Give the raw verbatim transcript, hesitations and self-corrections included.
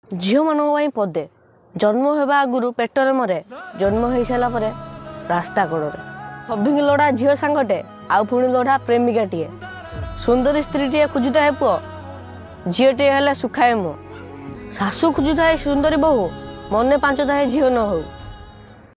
झील मान पदे जन्म होगा आगु पेटर मरे जन्म हो सारा पर रास्ता कड़े सभी लड़ा झील सांगटे आउ पुणी लड़ा प्रेमिका टे सुंदर स्त्री टे खोजुता है पुओ झीटे है सुखाए मुह शाशु खोजुता है सुंदरी बहु मने पांच थाए झील न हो।